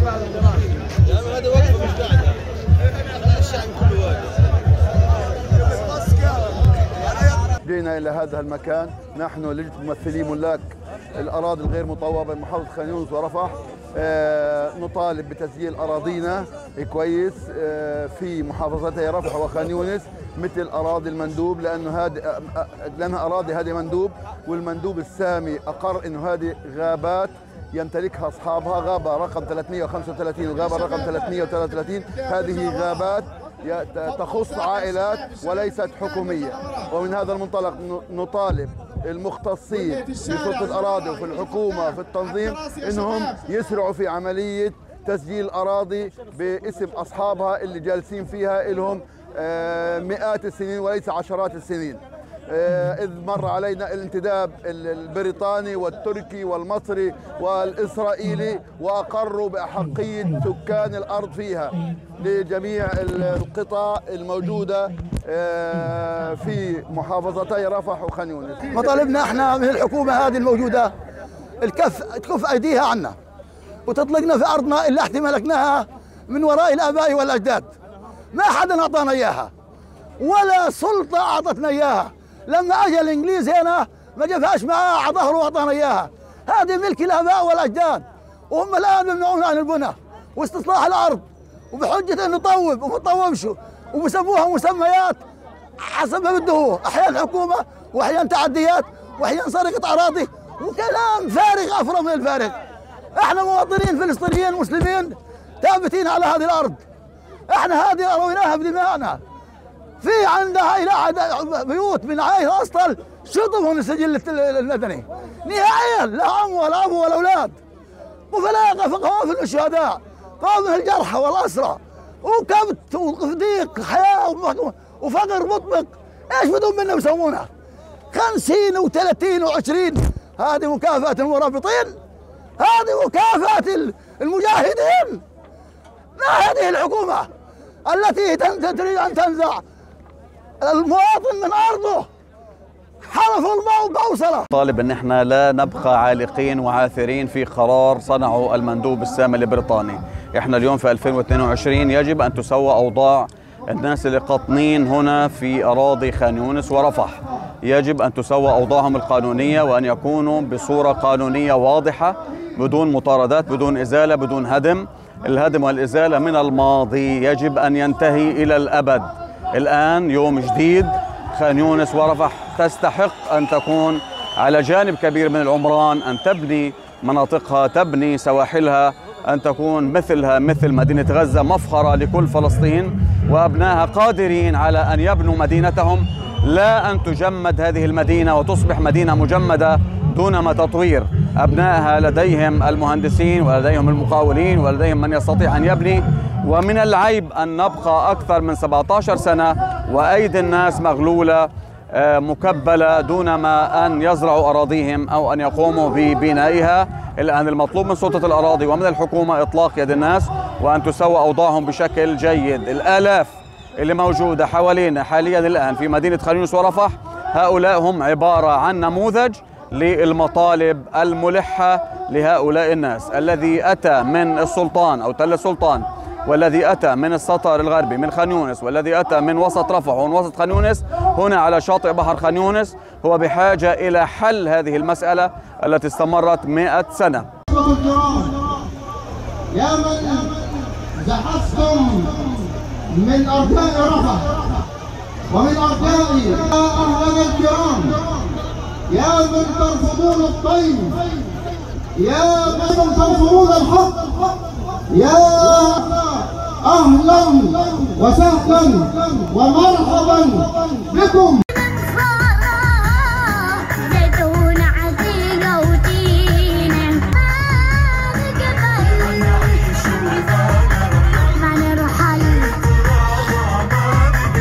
هذا وقفه مش قاعده. الشعب كله واقف. جينا إلى هذا المكان نحن لجنة ممثلي ملاك الأراضي الغير مطوبة بمحافظة خان يونس ورفح، نطالب بتسجيل أراضينا كويس في محافظتي رفح وخان يونس مثل أراضي المندوب، لأنها أراضي هذه مندوب، والمندوب السامي أقر إنه هذه غابات يمتلكها أصحابها. غابة رقم 335 وغابة رقم 333 هذه غابات تخص عائلات وليست حكومية، ومن هذا المنطلق نطالب المختصين في سلطة الأراضي وفي الحكومة في التنظيم إنهم يسرعوا في عملية تسجيل الأراضي باسم أصحابها اللي جالسين فيها لهم مئات السنين وليس عشرات السنين. إذ مر علينا الانتداب البريطاني والتركي والمصري والإسرائيلي وأقروا بأحقية سكان الأرض فيها لجميع القطع الموجودة في محافظتي رفح وخان يونس. مطالبنا احنا من الحكومة هذه الموجودة تكف أيديها عنا وتطلقنا في أرضنا اللي احنا ملكناها من وراء الآباء والأجداد. ما حدا أعطانا إياها ولا سلطة أعطتنا إياها. لما اجى الانجليز هنا ما جابهاش معاه على ظهره واعطانا اياها. هذه ملك الاباء والاجداد، وهم الان بيمنعون عن البناء واستصلاح الارض وبحجه انه طوب وما طوبش، وبسموها مسميات حسب ما بده هو، احيانا حكومه واحيانا تعديات واحيانا سرقه اراضي وكلام فارغ افرغ من الفارغ. احنا مواطنين فلسطينيين مسلمين ثابتين على هذه الارض، احنا هذه رويناها بدمائنا. في عندها بيوت من عائلة أصلا شطبوا من السجل المدني نهائيا، لا عم ولا أبو ولا أولاد، وفلاقة قوافل الشهداء، قوافل الجرحى والأسرى، وكبت وضيق حياة وفقر مطبق. إيش بدهم منا يسوونها؟ 50 و30 و20. هذه مكافأة المرابطين، هذه مكافأة المجاهدين. ما هذه الحكومة التي تريد أن تنزع المواطن من أرضه حرف الموت بأوصله. طالب أن احنا لا نبقى عالقين وعاثرين في قرار صنعه المندوب السامي البريطاني. احنا اليوم في 2022 يجب أن تسوى أوضاع الناس اللي قاطنين هنا في أراضي خان يونس ورفح، يجب أن تسوى أوضاعهم القانونية وأن يكونوا بصورة قانونية واضحة بدون مطاردات، بدون إزالة، بدون هدم. الهدم والإزالة من الماضي يجب أن ينتهي إلى الأبد. الآن يوم جديد، خان يونس ورفح تستحق أن تكون على جانب كبير من العمران، أن تبني مناطقها، تبني سواحلها، أن تكون مثلها مثل مدينة غزة مفخرة لكل فلسطين، وأبنائها قادرين على أن يبنوا مدينتهم، لا أن تجمد هذه المدينة وتصبح مدينة مجمدة دونما تطوير. أبنائها لديهم المهندسين ولديهم المقاولين ولديهم من يستطيع أن يبني، ومن العيب أن نبقى أكثر من 17 سنة وأيدي الناس مغلولة مكبلة دون ما أن يزرعوا أراضيهم أو أن يقوموا ببنائها. الآن المطلوب من سلطة الأراضي ومن الحكومة إطلاق يد الناس وأن تسوى أوضاعهم بشكل جيد. الآلاف اللي موجودة حوالينا حاليا الآن في مدينة خان يونس ورفح، هؤلاء هم عبارة عن نموذج للمطالب الملحة لهؤلاء الناس. الذي أتى من السلطان أو تل السلطان، والذي أتى من السطر الغربي من خان يونس، والذي أتى من وسط رفح ومن وسط خان يونس هنا على شاطئ بحر خان يونس، هو بحاجة إلى حل هذه المسألة التي استمرت 100 سنة. يا من زحفتم من أرجاء رفح ومن أرجاء أهلنا الكرام، يا من ترفضون الطيب، يا من ترفضون الحق، يا أهلا وسهلا ومرحبا بكم.